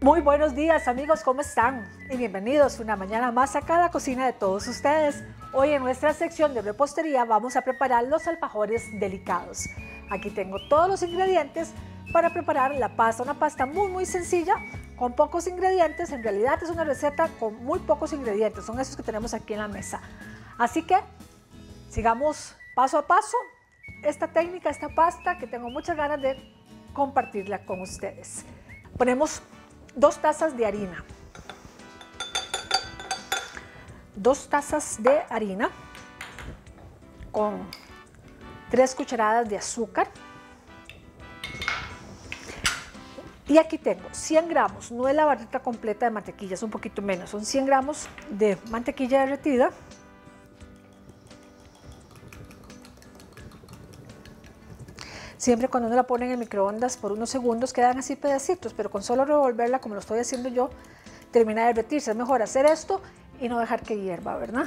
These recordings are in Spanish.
Muy buenos días amigos, ¿cómo están? Y bienvenidos una mañana más acá a la cocina de todos ustedes. Hoy en nuestra sección de repostería vamos a preparar los alfajores delicados. Aquí tengo todos los ingredientes para preparar la pasta, una pasta muy sencilla, con pocos ingredientes. En realidad es una receta con muy pocos ingredientes, son esos que tenemos aquí en la mesa. Así que sigamos paso a paso esta técnica, esta pasta que tengo muchas ganas de compartirla con ustedes. Ponemos 2 tazas de harina, 2 tazas de harina con 3 cucharadas de azúcar. Y aquí tengo 100 gramos, no es la barrita completa de mantequilla, es un poquito menos, son 100 gramos de mantequilla derretida. Siempre cuando uno la pone en el microondas por unos segundos quedan así pedacitos, pero con solo revolverla como lo estoy haciendo yo, termina de derretirse. Es mejor hacer esto y no dejar que hierva, ¿verdad?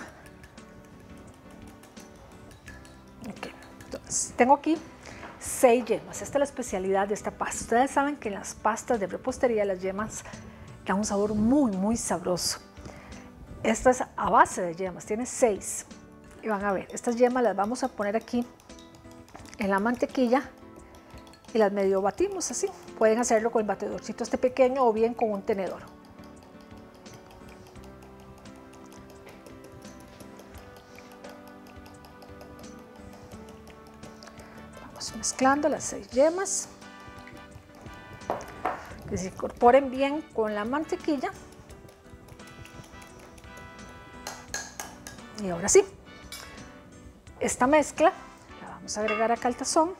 Okay. Entonces, tengo aquí 6 yemas. Esta es la especialidad de esta pasta. Ustedes saben que en las pastas de repostería las yemas dan un sabor muy sabroso. Esta es a base de yemas, tiene 6. Y van a ver, estas yemas las vamos a poner aquí en la mantequilla y las medio batimos así. Pueden hacerlo con el batidorcito este pequeño o bien con un tenedor. Vamos mezclando las 6 yemas, que se incorporen bien con la mantequilla. Y ahora sí, esta mezcla la vamos a agregar acá al tazón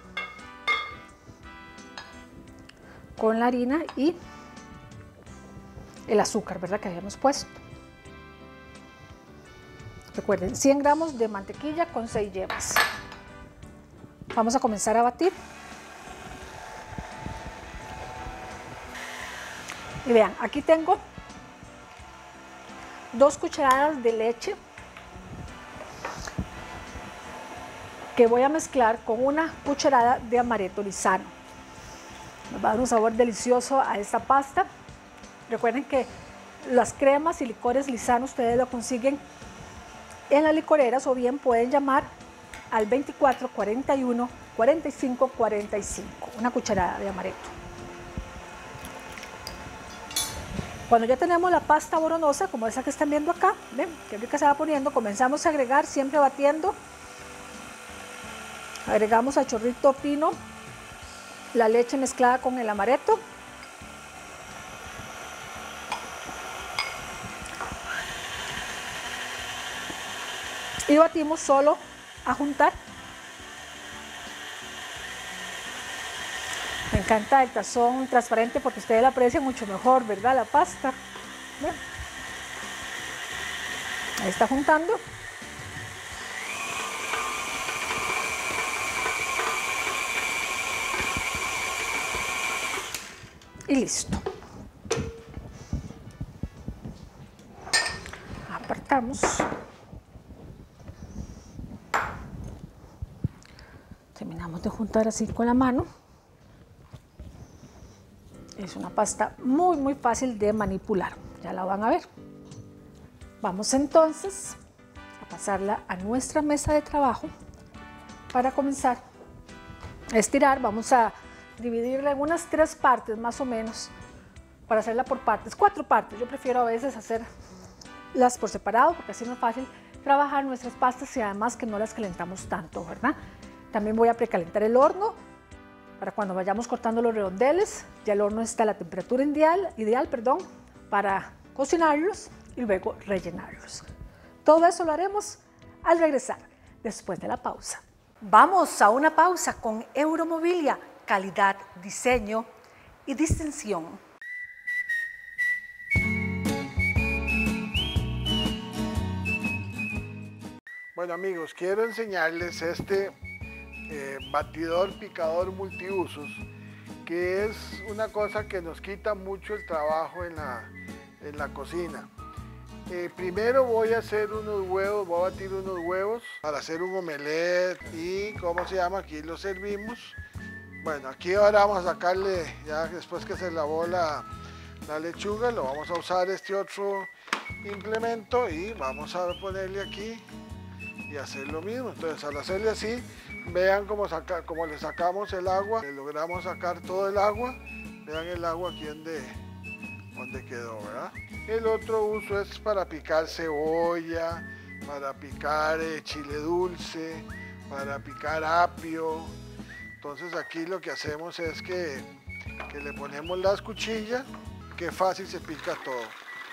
con la harina y el azúcar, ¿verdad?, que habíamos puesto. Recuerden, 100 gramos de mantequilla con 6 yemas. Vamos a comenzar a batir. Y vean, aquí tengo 2 cucharadas de leche que voy a mezclar con una cucharada de amaretto Lizano. Nos va a dar un sabor delicioso a esta pasta. Recuerden que las cremas y licores Lizano ustedes lo consiguen en las licoreras o bien pueden llamar al 24 41 45 45, una cucharada de amaretto. Cuando ya tenemos la pasta boronosa, como esa que están viendo acá, ven qué rica se va poniendo, comenzamos a agregar, siempre batiendo. Agregamos a chorrito fino la leche mezclada con el amaretto. Y batimos solo a juntar. Me encanta el tazón transparente porque ustedes la aprecian mucho mejor, ¿verdad? La pasta. Bien. Ahí está juntando. Y listo. Apartamos. Terminamos de juntar así con la mano. Es una pasta muy fácil de manipular. Ya la van a ver. Vamos entonces a pasarla a nuestra mesa de trabajo para comenzar a estirar. Vamos a dividirla en unas 3 partes más o menos, para hacerla por partes, 4 partes. Yo prefiero a veces hacerlas por separado porque así no es fácil trabajar nuestras pastas y además que no las calentamos tanto, ¿verdad? También voy a precalentar el horno para cuando vayamos cortando los redondeles. Ya el horno está a la temperatura ideal, para cocinarlos y luego rellenarlos. Todo eso lo haremos al regresar, después de la pausa. Vamos a una pausa con Euromobilia. Calidad, diseño y distinción. Bueno amigos, quiero enseñarles este batidor picador multiusos, que es una cosa que nos quita mucho el trabajo en la cocina. Primero voy a hacer unos huevos, voy a batir unos huevos para hacer un omelette y ¿cómo se llama? Aquí lo servimos. Bueno, aquí ahora vamos a sacarle, ya después que se lavó la la lechuga, lo vamos a usar este otro implemento y vamos a ponerle aquí y hacer lo mismo. Entonces al hacerle así, vean cómo le sacamos el agua, le logramos sacar todo el agua. Vean el agua aquí donde quedó, ¿verdad? El otro uso es para picar cebolla, para picar chile dulce, para picar apio. Entonces aquí lo que hacemos es que le ponemos las cuchillas, que fácil se pica todo.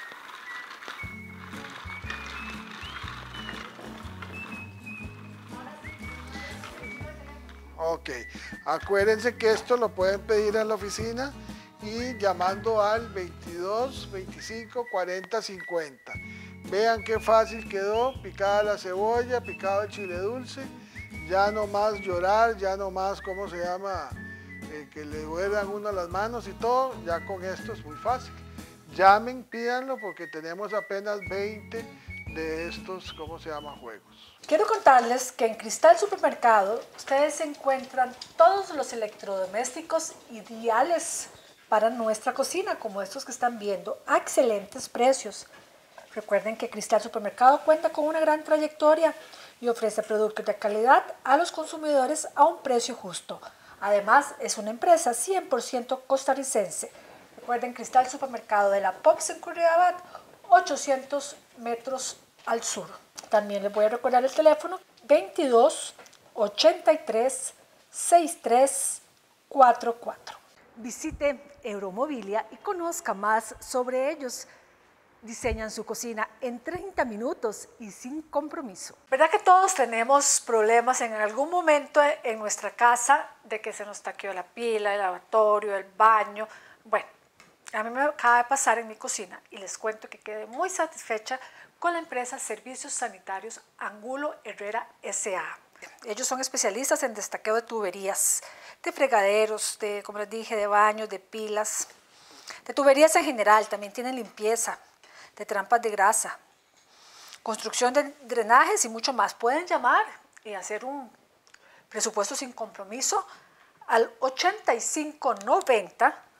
Ok, acuérdense que esto lo pueden pedir en la oficina y llamando al 22 25 40 50. Vean qué fácil quedó, picada la cebolla, picado el chile dulce. Ya no más llorar, ya no más, ¿cómo se llama? Que le duelan uno las manos y todo, ya con esto es muy fácil. Llamen, pídanlo porque tenemos apenas 20 de estos, ¿cómo se llama? Juegos. Quiero contarles que en Cristal Supermercado ustedes encuentran todos los electrodomésticos ideales para nuestra cocina, como estos que están viendo, a excelentes precios. Recuerden que Cristal Supermercado cuenta con una gran trayectoria y ofrece productos de calidad a los consumidores a un precio justo. Además, es una empresa 100% costarricense. Recuerden, Cristal Supermercado de la Pops en Curridabat, 800 metros al sur. También les voy a recordar el teléfono 22 83 63 44. Visite Euromobilia y conozca más sobre ellos. Diseñan su cocina en 30 minutos y sin compromiso. ¿Verdad que todos tenemos problemas en algún momento en nuestra casa de que se nos taqueó la pila, el lavatorio, el baño? Bueno, a mí me acaba de pasar en mi cocina y les cuento que quedé muy satisfecha con la empresa Servicios Sanitarios Angulo Herrera S.A. Ellos son especialistas en destaqueo de tuberías, de fregaderos, como les dije, de baños, de pilas, de tuberías en general. También tienen limpieza, de trampas de grasa, construcción de drenajes y mucho más. Pueden llamar y hacer un presupuesto sin compromiso al 8590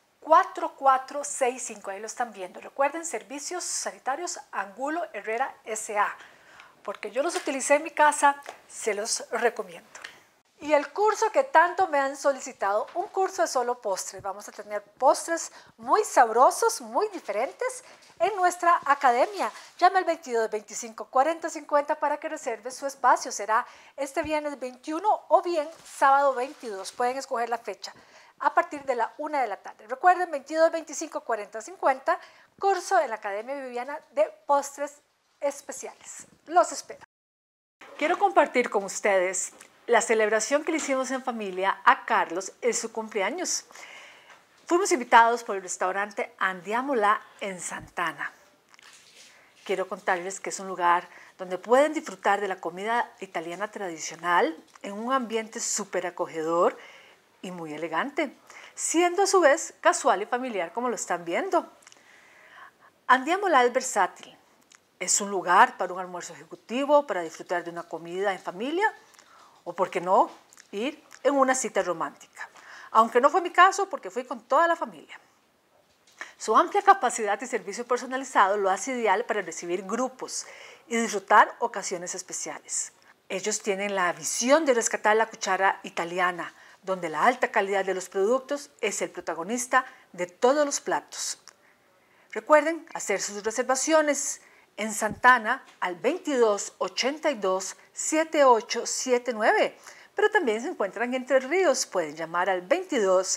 4465. Ahí lo están viendo. Recuerden, Servicios Sanitarios Angulo Herrera S.A. Porque yo los utilicé en mi casa, se los recomiendo. Y el curso que tanto me han solicitado, un curso de solo postres. Vamos a tener postres muy sabrosos, muy diferentes en nuestra academia. Llame al 22 25 40 50 para que reserve su espacio. Será este viernes 21 o bien sábado 22. Pueden escoger la fecha a partir de la 1 de la tarde. Recuerden, 22 25 40 50, curso en la Academia Viviana de Postres Especiales. Los espero. Quiero compartir con ustedes la celebración que le hicimos en familia a Carlos en su cumpleaños. Fuimos invitados por el restaurante Andiamola en Santana. Quiero contarles que es un lugar donde pueden disfrutar de la comida italiana tradicional en un ambiente súper acogedor y muy elegante, siendo a su vez casual y familiar como lo están viendo. Andiamola es versátil. Es un lugar para un almuerzo ejecutivo, para disfrutar de una comida en familia o, por qué no, ir en una cita romántica. Aunque no fue mi caso porque fui con toda la familia. Su amplia capacidad y servicio personalizado lo hace ideal para recibir grupos y disfrutar ocasiones especiales. Ellos tienen la visión de rescatar la cuchara italiana, donde la alta calidad de los productos es el protagonista de todos los platos. Recuerden hacer sus reservaciones en Santana al 22 82 7879, pero también se encuentran en Entre Ríos. Pueden llamar al 22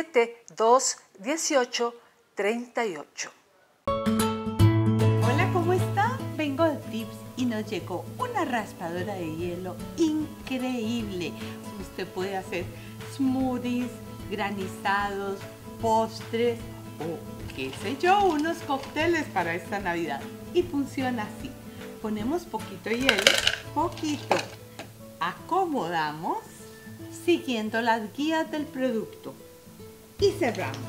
72 18 38. Hola, ¿cómo está? Vengo de Tips y nos llegó una raspadora de hielo increíble. Usted puede hacer smoothies, granizados, postres o, qué sé yo, unos cócteles para esta Navidad. Y funciona así. Ponemos poquito hielo, poquito. Acomodamos siguiendo las guías del producto y cerramos.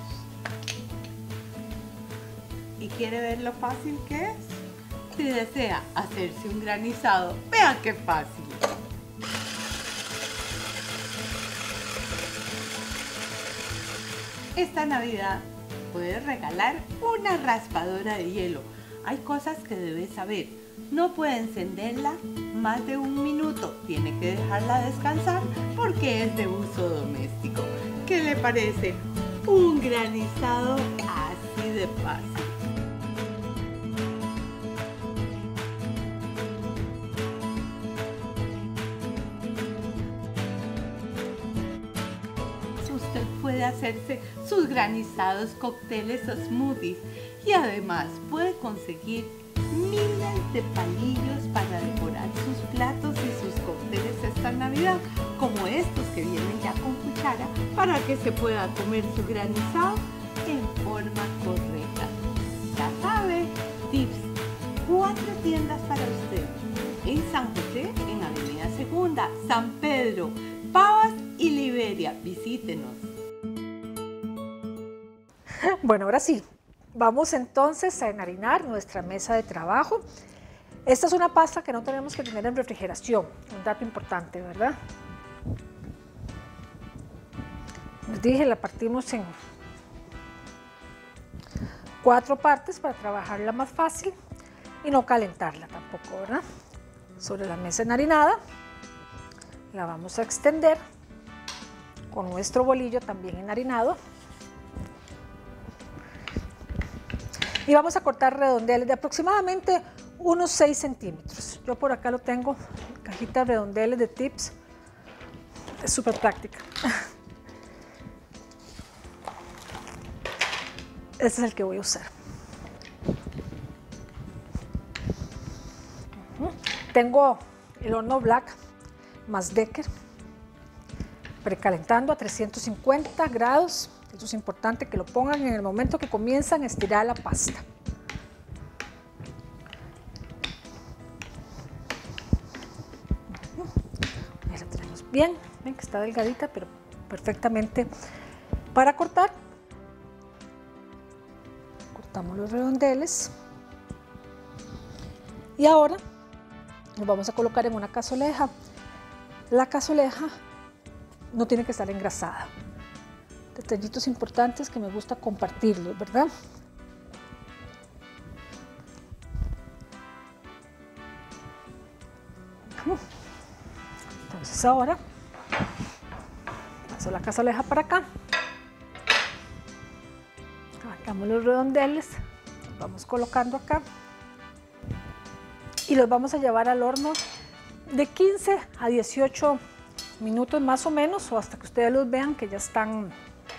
¿Y quiere ver lo fácil que es? Si desea hacerse un granizado, vean qué fácil. Esta Navidad puede regalar una raspadora de hielo. Hay cosas que debes saber. No puede encenderla más de 1 minuto. Tiene que dejarla descansar porque es de uso doméstico. ¿Qué le parece? Un granizado así de fácil. Usted puede hacerse sus granizados, cócteles o smoothies y además puede conseguir miles de palillos para decorar sus platos y sus cócteles esta Navidad, como estos que vienen ya con cuchara para que se pueda comer su granizado en forma correcta. Ya sabe, tips, 4 tiendas para usted. En San José, en Avenida Segunda, San Pedro, Pavas y Liberia. Visítenos. Bueno, ahora sí, vamos entonces a enharinar nuestra mesa de trabajo. Esta es una pasta que no tenemos que tener en refrigeración, un dato importante, ¿verdad? Les dije, la partimos en 4 partes para trabajarla más fácil y no calentarla tampoco, ¿verdad? Sobre la mesa enharinada la vamos a extender con nuestro bolillo también enharinado y vamos a cortar redondeles de aproximadamente unos 6 centímetros. Yo por acá lo tengo, cajita de redondeles de Tips, es súper práctica. Este es el que voy a usar. Tengo el horno Black más Decker precalentando a 350 grados. Esto es importante que lo pongan en el momento que comienzan a estirar la pasta. Ahí la tenemos bien, ven que está delgadita, pero perfectamente para cortar. Cortamos los redondeles y ahora nos vamos a colocar en una cazoleja. La cazoleja no tiene que estar engrasada. Detallitos importantes que me gusta compartirlos, ¿verdad? Entonces ahora paso la cazoleja para acá. Levantamos los redondeles, los vamos colocando acá y los vamos a llevar al horno de 15 a 18 minutos más o menos, o hasta que ustedes los vean que ya están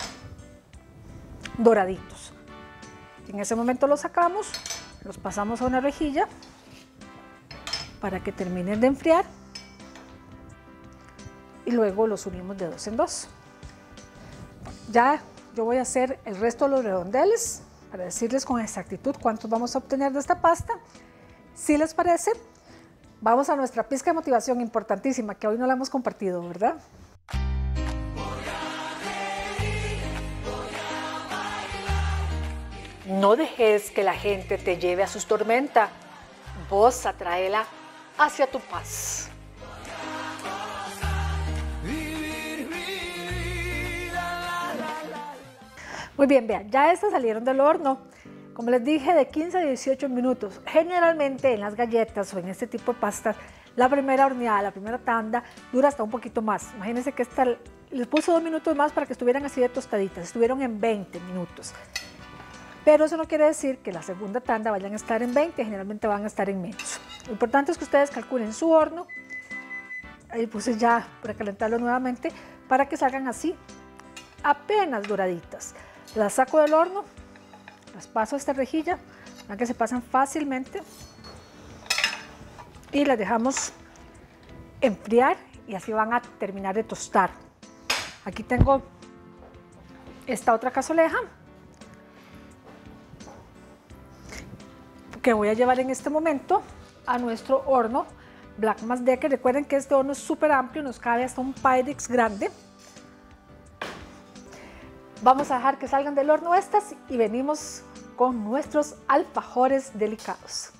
doraditos. En ese momento los sacamos, los pasamos a una rejilla para que terminen de enfriar y luego los unimos de 2 en 2. Ya yo voy a hacer el resto de los redondeles para decirles con exactitud cuántos vamos a obtener de esta pasta. Si les parece, vamos a nuestra pizca de motivación importantísima que hoy no la hemos compartido, ¿verdad? No dejes que la gente te lleve a sus tormentas. Vos atraela hacia tu paz. Muy bien, vean, ya estas salieron del horno. Como les dije, de 15 a 18 minutos. Generalmente en las galletas o en este tipo de pastas, la primera horneada, la primera tanda, dura hasta un poquito más. Imagínense que esta les puse 2 minutos más para que estuvieran así de tostaditas. Estuvieron en 20 minutos. Pero eso no quiere decir que la segunda tanda vayan a estar en 20, generalmente van a estar en menos. Lo importante es que ustedes calculen su horno. Ahí puse ya para calentarlo nuevamente para que salgan así, apenas doraditas. Las saco del horno. Las paso a esta rejilla, vean que se pasan fácilmente y las dejamos enfriar y así van a terminar de tostar. Aquí tengo esta otra cazoleja que voy a llevar en este momento a nuestro horno Black más Decker. Recuerden que este horno es súper amplio, nos cabe hasta un Pyrex grande. Vamos a dejar que salgan del horno estas y venimos con nuestros alfajores delicados.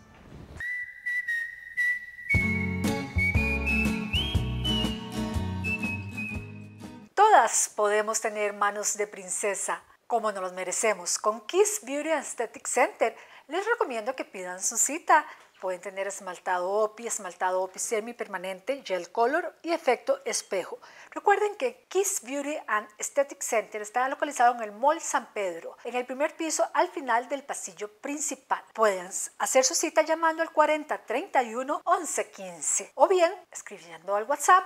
Todas podemos tener manos de princesa, como nos los merecemos. Con Kiss Beauty Aesthetic Center les recomiendo que pidan su cita. Pueden tener esmaltado OPI semipermanente, gel color y efecto espejo. Recuerden que Kiss Beauty and Aesthetic Center está localizado en el Mall San Pedro, en el primer piso al final del pasillo principal. Pueden hacer su cita llamando al 4031 1115 o bien escribiendo al WhatsApp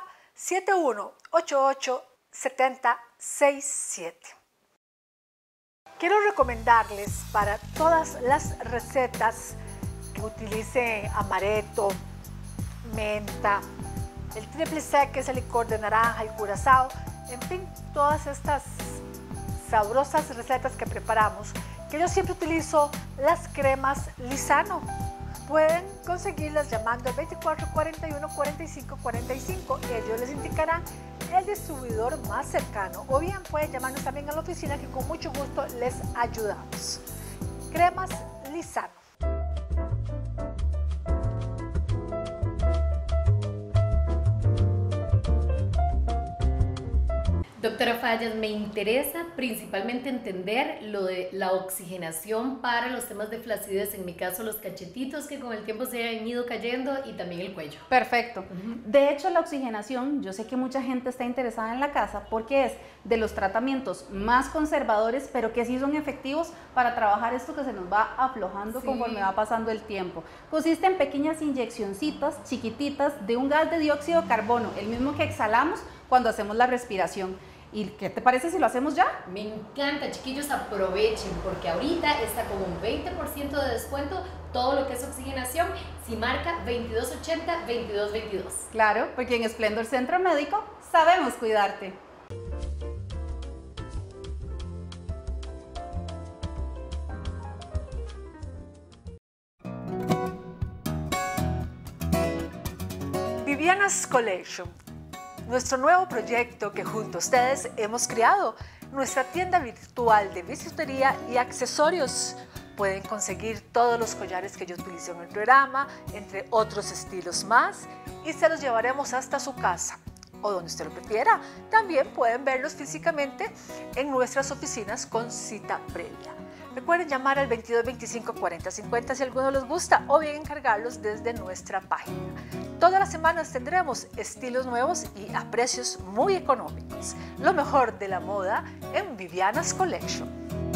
7188 7067. Quiero recomendarles para todas las recetas que utilice amaretto, menta, el triple sec, que es el licor de naranja, el curazao, en fin, todas estas sabrosas recetas que preparamos, que yo siempre utilizo las cremas Lizano. Pueden conseguirlas llamando al 2441 45 45. Ellos les indicarán el distribuidor más cercano, o bien pueden llamarnos también a la oficina, que con mucho gusto les ayudamos. Cremas Lizano. Doctora Fallas, me interesa principalmente entender lo de la oxigenación para los temas de flacidez, en mi caso los cachetitos que con el tiempo se han ido cayendo y también el cuello. Perfecto. De hecho, la oxigenación, yo sé que mucha gente está interesada en la casa porque es de los tratamientos más conservadores, pero que sí son efectivos para trabajar esto que se nos va aflojando conforme va pasando el tiempo. Consiste en pequeñas inyeccioncitas chiquititas de un gas de dióxido de carbono, el mismo que exhalamos cuando hacemos la respiración. ¿Y qué te parece si lo hacemos ya? Me encanta, chiquillos, aprovechen porque ahorita está con un 20% de descuento todo lo que es oxigenación si marca 2280-2222. Claro, porque en Splendor Centro Médico sabemos cuidarte. Viviana's Collection, nuestro nuevo proyecto que junto a ustedes hemos creado, nuestra tienda virtual de bisutería y accesorios. Pueden conseguir todos los collares que yo utilizo en el programa, entre otros estilos más, y se los llevaremos hasta su casa o donde usted lo prefiera. También pueden verlos físicamente en nuestras oficinas con cita previa. Recuerden llamar al 2225 4050 si alguno les gusta, o bien encargarlos desde nuestra página. Todas las semanas tendremos estilos nuevos y a precios muy económicos. Lo mejor de la moda en Viviana's Collection.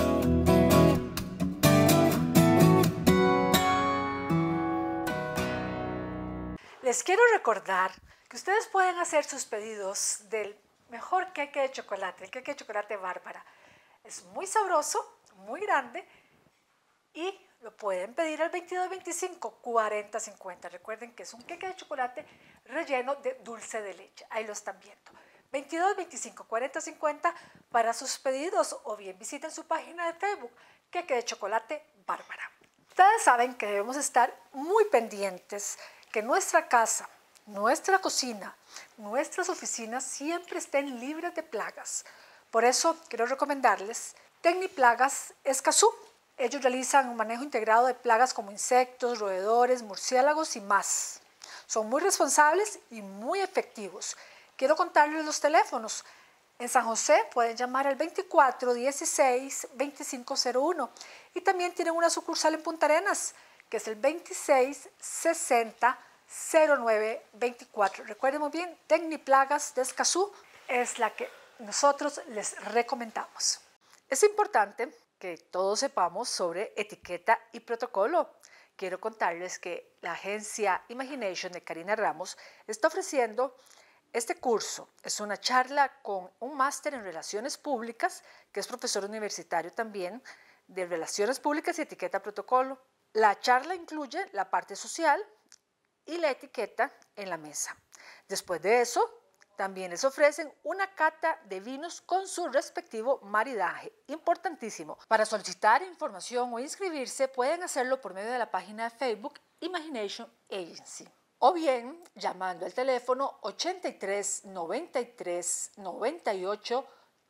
Les quiero recordar que ustedes pueden hacer sus pedidos del mejor queque de chocolate, el queque de chocolate Bárbara. Es muy sabroso, muy grande, y lo pueden pedir al 2225 4050. Recuerden que es un queque de chocolate relleno de dulce de leche. Ahí lo están viendo. 2225 4050 para sus pedidos, o bien visiten su página de Facebook, Queque de Chocolate Bárbara. Ustedes saben que debemos estar muy pendientes que nuestra casa, nuestra cocina, nuestras oficinas siempre estén libres de plagas. Por eso quiero recomendarles Tecniplagas Escazú. Ellos realizan un manejo integrado de plagas como insectos, roedores, murciélagos y más. Son muy responsables y muy efectivos. Quiero contarles los teléfonos. En San José pueden llamar al 2416 2501, y también tienen una sucursal en Punta Arenas, que es el 2660 0924. Recuerden muy bien, Tecniplagas de Escazú es la que nosotros les recomendamos. Es importante que todos sepamos sobre etiqueta y protocolo. Quiero contarles que la agencia Imagination de Karina Ramos está ofreciendo este curso. Es una charla con un máster en Relaciones Públicas, que es profesor universitario también de Relaciones Públicas y Etiqueta Protocolo. La charla incluye la parte social y la etiqueta en la mesa. Después de eso, también les ofrecen una cata de vinos con su respectivo maridaje. Importantísimo. Para solicitar información o inscribirse, pueden hacerlo por medio de la página de Facebook Imagination Agency, o bien llamando al teléfono 83 93 98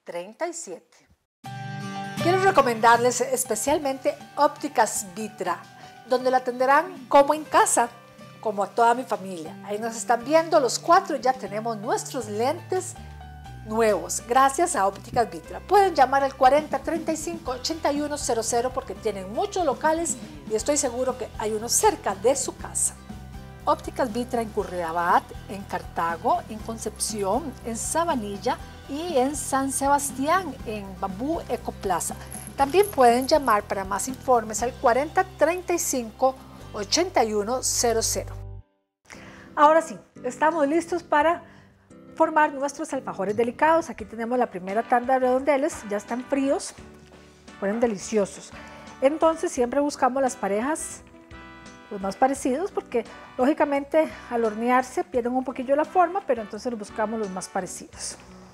37. Quiero recomendarles especialmente Ópticas Vitra, donde la atenderán como en casa, como a toda mi familia. Ahí nos están viendo los cuatro, ya tenemos nuestros lentes nuevos gracias a Ópticas Vitra. Pueden llamar al 40 35 81 00 porque tienen muchos locales y estoy seguro que hay uno cerca de su casa. Ópticas Vitra en Curridabat, en Cartago, en Concepción, en Sabanilla y en San Sebastián, en Bambú Ecoplaza. También pueden llamar para más informes al 40 35 81 00. Ahora sí, estamos listos para formar nuestros alfajores delicados. Aquí tenemos la primera tanda de redondeles, ya están fríos, fueron deliciosos. Entonces siempre buscamos las parejas los más parecidos porque lógicamente al hornearse pierden un poquillo la forma, pero entonces buscamos los más parecidos.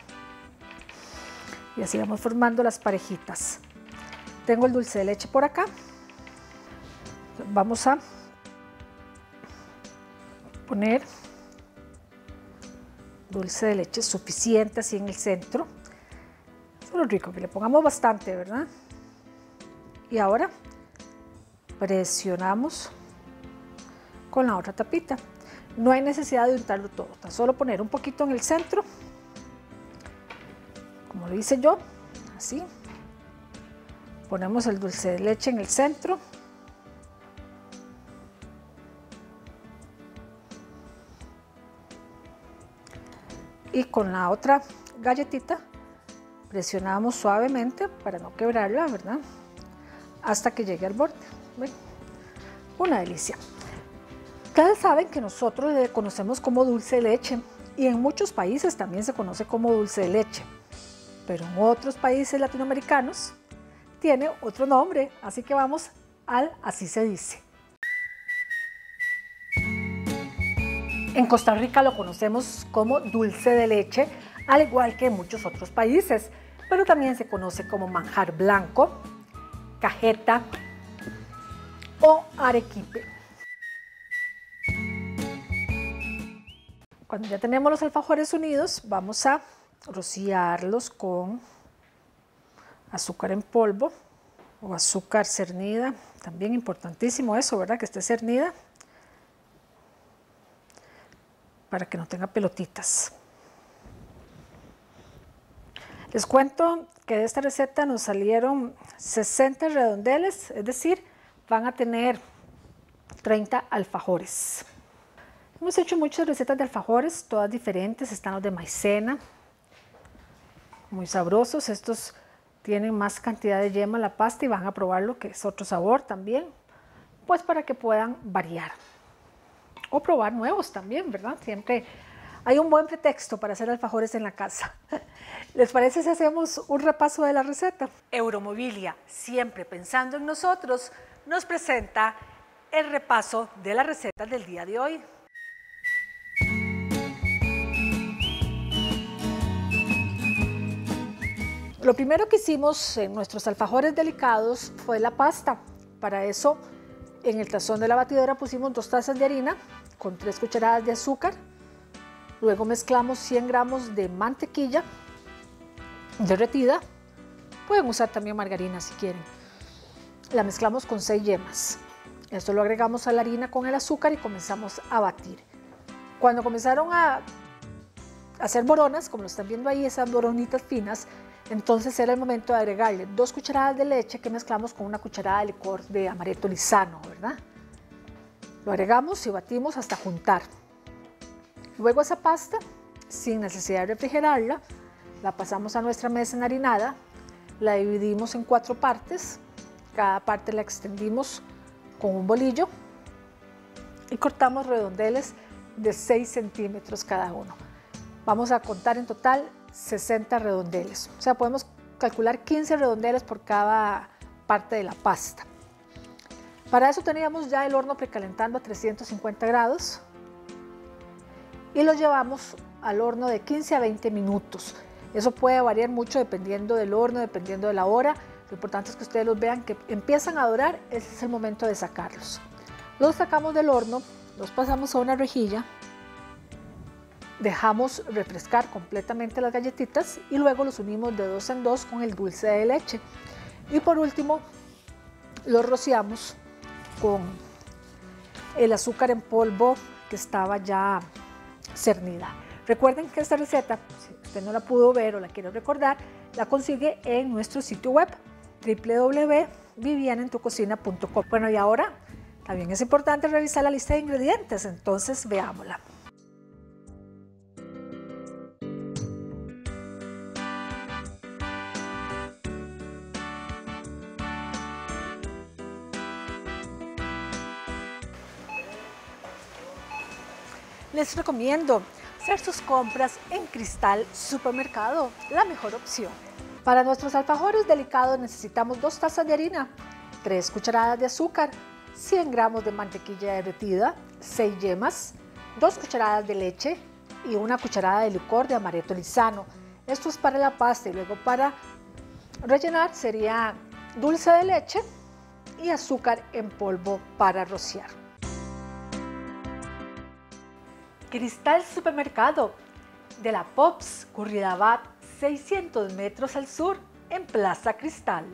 Y así vamos formando las parejitas. Tengo el dulce de leche por acá. Vamos a poner dulce de leche suficiente así en el centro. Eso es lo rico, que le pongamos bastante, ¿verdad? Y ahora presionamos con la otra tapita. No hay necesidad de untarlo todo, tan solo poner un poquito en el centro, como lo hice yo, así. Ponemos el dulce de leche en el centro. Y con la otra galletita presionamos suavemente para no quebrarla, ¿verdad? Hasta que llegue al borde. ¿Ven? Una delicia. Ustedes saben que nosotros le conocemos como dulce de leche y en muchos países también se conoce como dulce de leche, pero en otros países latinoamericanos tiene otro nombre, así que vamos al así se dice. En Costa Rica lo conocemos como dulce de leche, al igual que en muchos otros países, pero también se conoce como manjar blanco, cajeta o arequipe. Cuando ya tenemos los alfajores unidos, vamos a rociarlos con azúcar en polvo o azúcar cernida, también importantísimo eso, ¿verdad? Que esté cernida para que no tenga pelotitas. Les cuento que de esta receta nos salieron 60 redondeles, es decir, van a tener 30 alfajores. Hemos hecho muchas recetas de alfajores, todas diferentes, están los de maicena, muy sabrosos, estos tienen más cantidad de yema en la pasta y van a probarlo, que es otro sabor también, pues para que puedan variar o probar nuevos también, ¿verdad? Siempre hay un buen pretexto para hacer alfajores en la casa. ¿Les parece si hacemos un repaso de la receta? Euromobilia, siempre pensando en nosotros, nos presenta el repaso de las recetas del día de hoy. Lo primero que hicimos en nuestros alfajores delicados fue la pasta. Para eso, en el tazón de la batidora pusimos 2 tazas de harina con 3 cucharadas de azúcar. Luego mezclamos 100 gramos de mantequilla derretida. Pueden usar también margarina si quieren. La mezclamos con 6 yemas. Esto lo agregamos a la harina con el azúcar y comenzamos a batir. Cuando comenzaron a hacer boronas, como lo están viendo ahí, esas boronitas finas, entonces era el momento de agregarle 2 cucharadas de leche que mezclamos con 1 cucharada de licor de amaretto lisano, ¿verdad? Lo agregamos y batimos hasta juntar. Luego esa pasta, sin necesidad de refrigerarla, la pasamos a nuestra mesa enharinada, la dividimos en 4 partes, cada parte la extendimos con un bolillo y cortamos redondeles de 6 centímetros cada uno. Vamos a contar en total 60 redondeles, o sea, podemos calcular 15 redondeles por cada parte de la pasta. Para eso teníamos ya el horno precalentando a 350 grados y lo llevamos al horno de 15 a 20 minutos. Eso puede variar mucho dependiendo del horno, dependiendo de la hora. Lo importante es que ustedes los vean que empiezan a dorar, ese es el momento de sacarlos. Los sacamos del horno, los pasamos a una rejilla, dejamos refrescar completamente las galletitas y luego los unimos de 2 en 2 con el dulce de leche. Y por último, los rociamos con el azúcar en polvo que estaba ya cernida. Recuerden que esta receta, si usted no la pudo ver o la quiere recordar, la consigue en nuestro sitio web www.vivianaentucocina.com. Bueno, y ahora también es importante revisar la lista de ingredientes, entonces veámosla. Les recomiendo hacer sus compras en Cristal Supermercado, la mejor opción. Para nuestros alfajores delicados necesitamos 2 tazas de harina, 3 cucharadas de azúcar, 100 gramos de mantequilla derretida, 6 yemas, 2 cucharadas de leche y 1 cucharada de licor de amaretto lisano. Esto es para la pasta, y luego para rellenar sería dulce de leche y azúcar en polvo para rociar. Cristal Supermercado de la Pops, Curridabat, 600 metros al sur, en Plaza Cristal.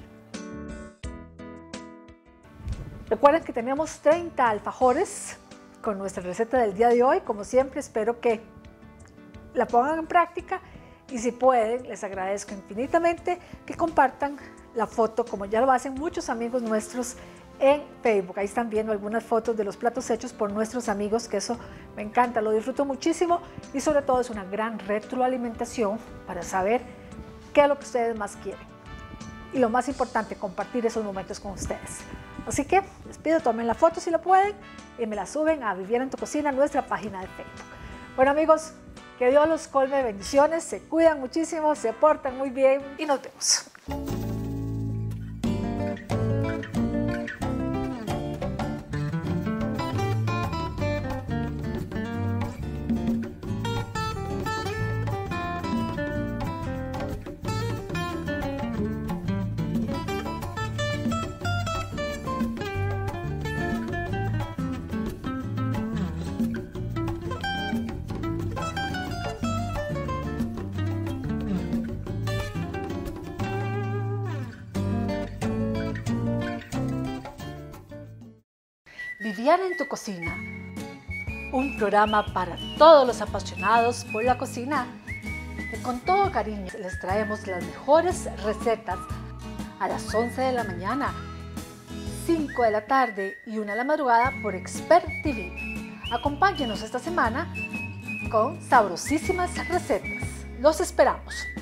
Recuerden que tenemos 30 alfajores con nuestra receta del día de hoy. Como siempre, espero que la pongan en práctica y si pueden, les agradezco infinitamente que compartan la foto, como ya lo hacen muchos amigos nuestros en Facebook. Ahí están viendo algunas fotos de los platos hechos por nuestros amigos, que eso me encanta, lo disfruto muchísimo y sobre todo es una gran retroalimentación para saber qué es lo que ustedes más quieren. Y lo más importante, compartir esos momentos con ustedes. Así que les pido, tomen la foto si lo pueden y me la suben a Viviana en tu Cocina, nuestra página de Facebook. Bueno amigos, que Dios los colme de bendiciones, se cuidan muchísimo, se portan muy bien y nos vemos. Viviana en tu Cocina, un programa para todos los apasionados por la cocina. Y con todo cariño les traemos las mejores recetas a las 11 de la mañana, 5 de la tarde y 1 de la madrugada por Expert TV. Acompáñenos esta semana con sabrosísimas recetas. Los esperamos.